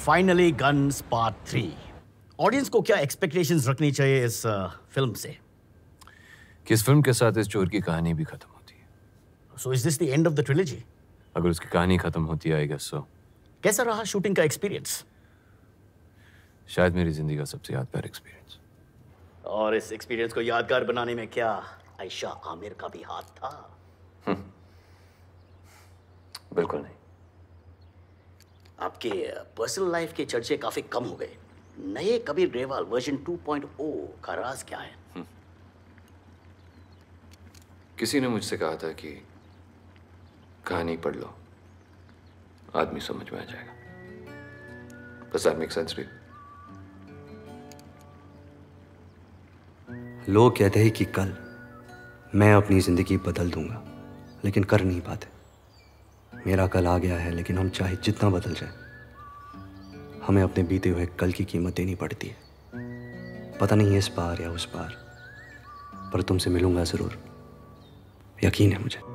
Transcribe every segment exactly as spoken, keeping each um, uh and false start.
Finally guns part three. Audience को क्या expectations रखनी चाहिए इस फिल्म uh, से? कि इस फिल्म के साथ इस चोर की कहानी भी खत्म होती है। So is this the end of the trilogy? अगर उसकी कहानी खत्म होती है, आई गेस सो। कैसा रहा शूटिंग का एक्सपीरियंस? शायद मेरी जिंदगी का सबसे यादगार एक्सपीरियंस। और इस एक्सपीरियंस को यादगार बनाने में क्या आयशा आमिर का भी हाथ था? बिल्कुल नहीं। आपके पर्सनल लाइफ के चर्चे काफी कम हो गए। नए Kabir Grewal version two point O का राज क्या है? किसी ने मुझसे कहा था कि कहानी पढ़ लो, आदमी समझ में आ जाएगा। Does that make sense to you? लोग कहते हैं कि कल मैं अपनी जिंदगी बदल दूंगा, लेकिन कर नहीं पाते। मेरा कल आ गया है, लेकिन हम चाहे जितना बदल जाए, हमें अपने बीते हुए कल की कीमत देनी पड़ती है। पता नहीं इस बार या उस बार, पर तुमसे मिलूंगा जरूर, यकीन है मुझे।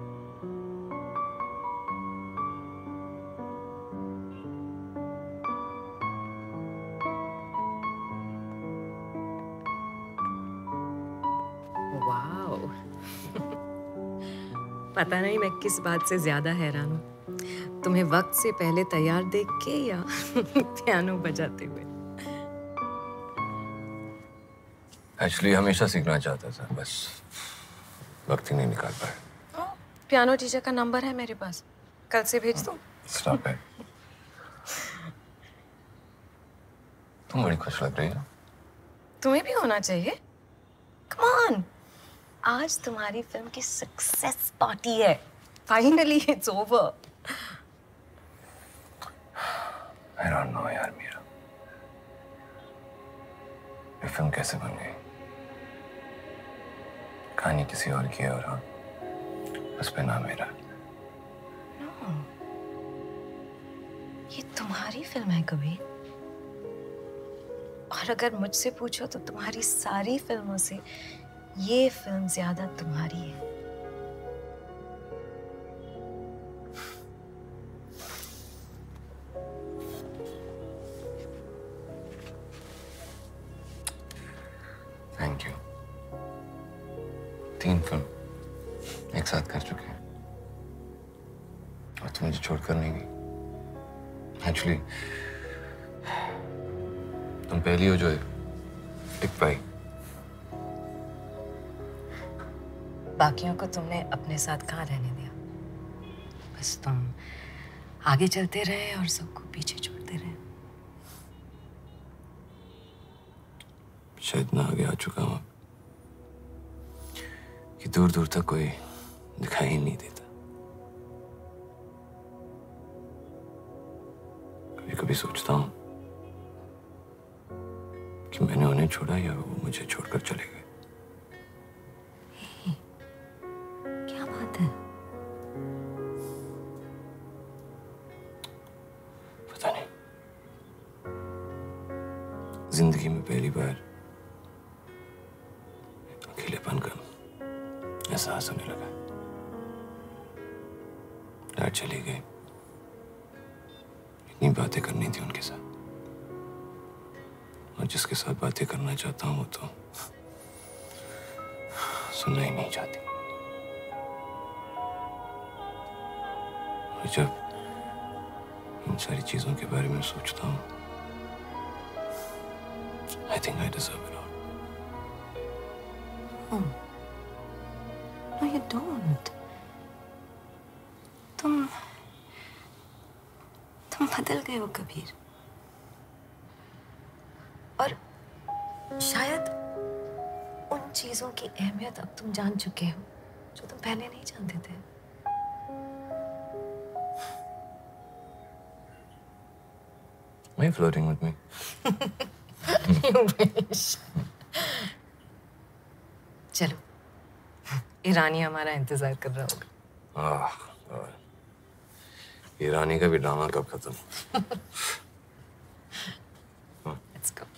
वाओ। पता नहीं मैं किस बात से ज्यादा हैरान हूँ, तुम्हें वक्त से पहले तैयार देख के या पियानो बजाते हुए। एक्चुअली हमेशा सीखना चाहता था, बस वक्त ही नहीं निकाल पाया। पियानो टीचर का नंबर है मेरे पास, कल से भेज दूँ? स्टॉप है। तुम बड़ी खुश लग रही हो। तुम्हें भी होना चाहिए। कम ऑन, आज तुम्हारी फिल्म की सक्सेस पार्टी है। Finally it's over. I don't know यार मीरा, ये फिल्म कैसे बन गई? कहानी किसी और की है और हाँ, उस पे नाम मेरा। no. ये तुम्हारी फिल्म है कबीर। और अगर मुझसे पूछो तो तुम्हारी सारी फिल्मों से ये फिल्म ज्यादा तुम्हारी है। Thank you. तीन फिल्म एक साथ कर चुके हैं और तुम मुझे छोड़कर नहीं गई। एक्चुअली तुम पहली हो जो टिक पाई। बाकियों को तुमने अपने साथ कहाँ रहने दिया। बस तुम आगे चलते रहे और सबको पीछे छोड़ते रहे। शायद ना आगे आ चुका हूं कि दूर दूर तक कोई दिखाई ही नहीं देता। कभी कभी सोचता हूं कि मैंने उन्हें छोड़ा या वो मुझे छोड़कर चले गए। क्या बात है? पता नहीं, जिंदगी में पहली बार अकेलेपन का एहसास होने लगा। डैड चली गई, इतनी बातें करनी थी उनके साथ, और जिसके साथ बातें करना चाहता हूँ वो तो सुनना ही नहीं चाहती। और जब इन सारी चीजों के बारे में सोचता हूँ, I think I deserve it all. Oh. No, you don't. तुम तुम बदल गए हो कबीर, और शायद उन चीजों की अहमियत अब तुम जान चुके हो जो तुम पहले नहीं जानते थे। Are you flirting with me? You wish. चलो, ईरानी हमारा इंतजार कर रहा होगा। आह, ईरानी का भी ड्रामा कब खत्म? Let's go.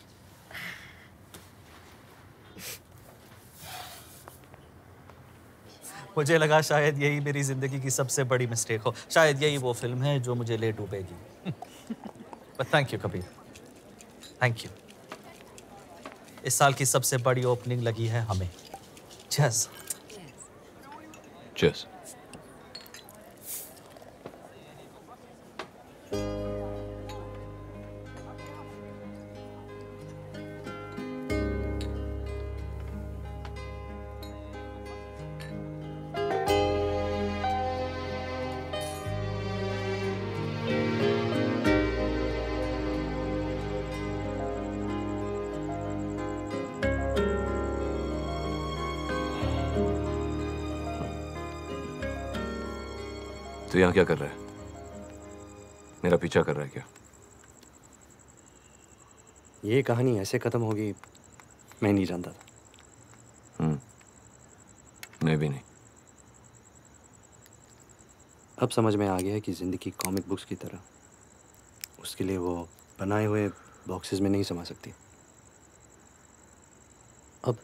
मुझे लगा शायद यही मेरी जिंदगी की सबसे बड़ी मिस्टेक हो। शायद यही वो फिल्म है जो मुझे ले डूबेगी। But thank you, Kabir. Thank you. इस साल की सबसे बड़ी ओपनिंग लगी है हमें. Cheers. Cheers. तो यहाँ क्या कर रहा है? मेरा पीछा कर रहा है क्या? ये कहानी ऐसे खत्म होगी मैं नहीं जानता था। हम्म, मैं भी नहीं। अब समझ में आ गया है कि जिंदगी कॉमिक बुक्स की तरह, उसके लिए वो बनाए हुए बॉक्सेस में नहीं समा सकती। अब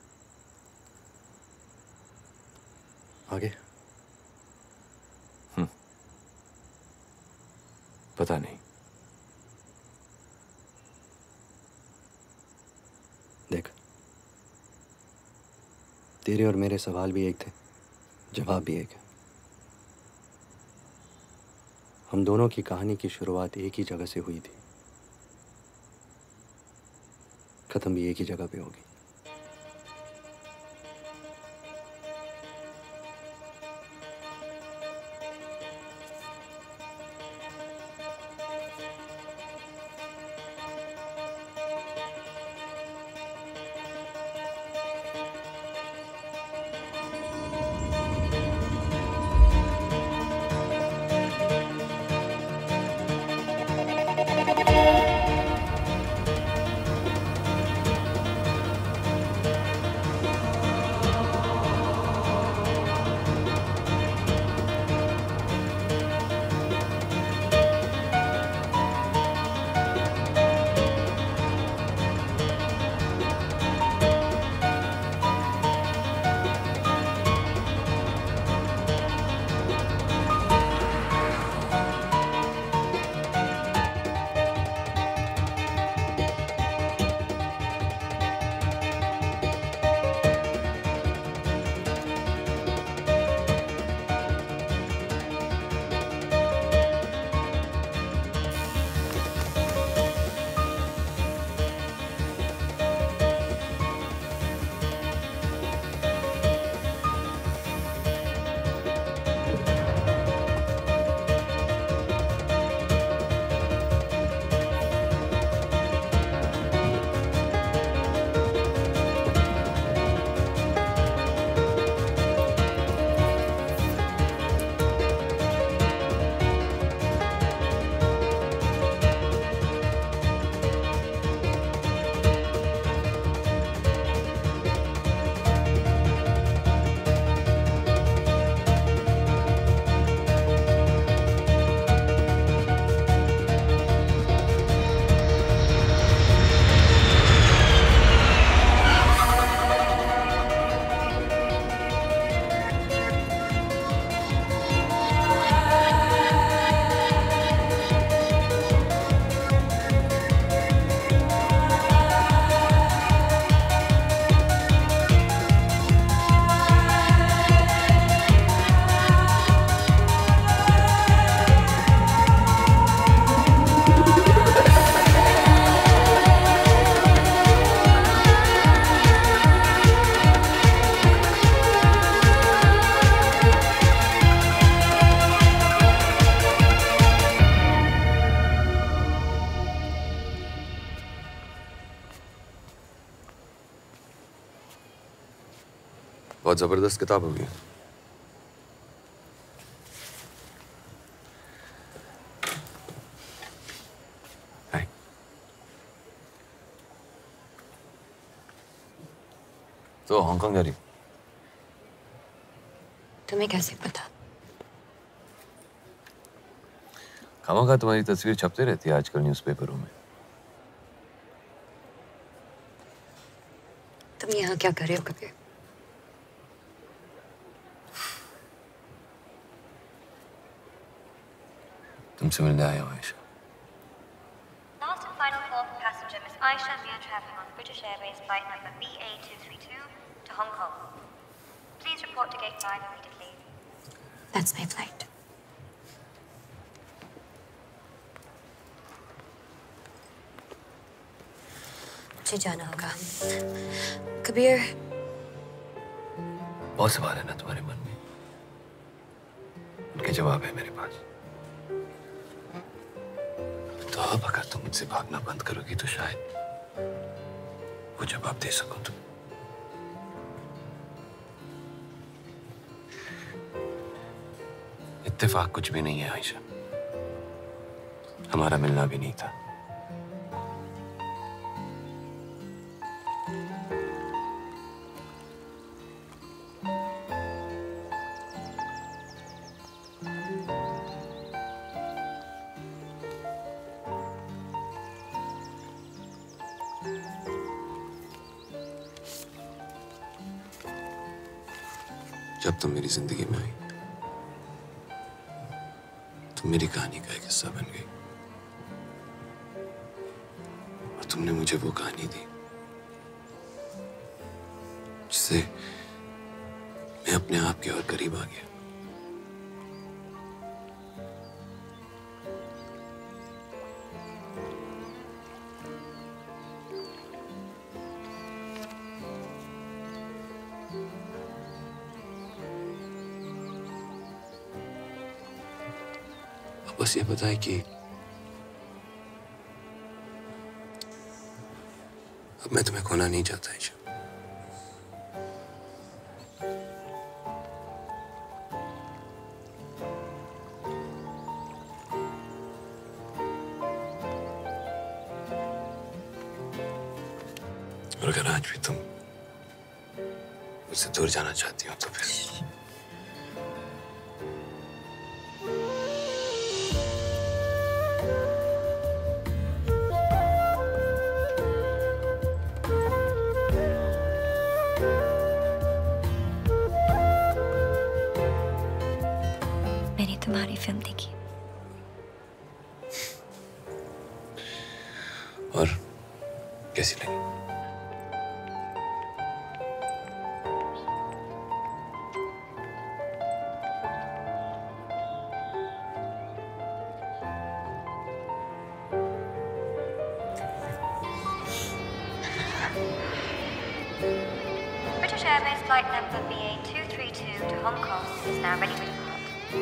आगे पता नहीं। देख, तेरे और मेरे सवाल भी एक थे, जवाब भी एक है। हम दोनों की कहानी की शुरुआत एक ही जगह से हुई थी, खत्म भी एक ही जगह पे होगी। बहुत जबरदस्त किताब होगी। तो हांगकांग जा रही? तुम्हें कैसे पता? खामखा तुम्हारी तस्वीर छपते रहती है आजकल न्यूज़पेपरों में। तुम यहाँ क्या कर रहे हो कभी? तुमसे मिलने आया हूँ Ayesha. Aisha and we are traveling on British Airways flight number B A two three two to Hong Kong. Please report to gate five immediately. That's my flight. मुझे जाना होगा। कबीर, बहुत सवाल है ना तुम्हारे मन में, उनके जवाब है मेरे पास। तो अब अगर तुम मुझसे भागना बंद करोगी तो शायद वो जवाब दे सकूं तुम। इत्तेफाक कुछ भी नहीं है आयशा, हमारा मिलना भी नहीं था। जब तुम मेरी जिंदगी में आई, तुम मेरी कहानी का एक हिस्सा बन गई और तुमने मुझे वो कहानी दी जिससे मैं अपने आप के और करीब आ गया। बस ये बताए कि अब मैं तुम्हें खोना नहीं चाहता आयशा। और अगर आज भी तुम मुझसे दूर जाना चाहती हो तो फिर तुम्हारी फिल्म देखी और कैसी लगी? British Airways flight number B A two three two to Hong Kong is now ready to depart.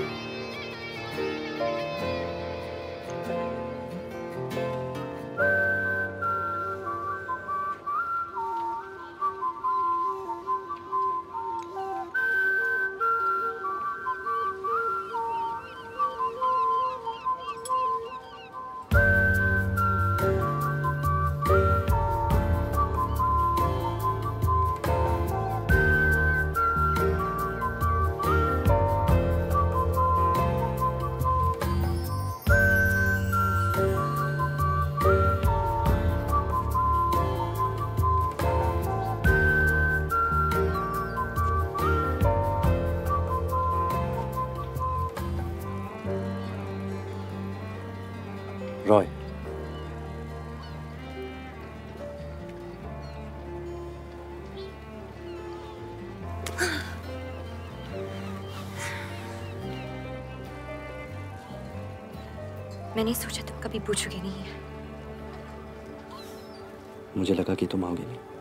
Roy, मैंने सोचा तुम कभी पूछोगे नहीं। मुझे लगा कि तुम आओगे नहीं।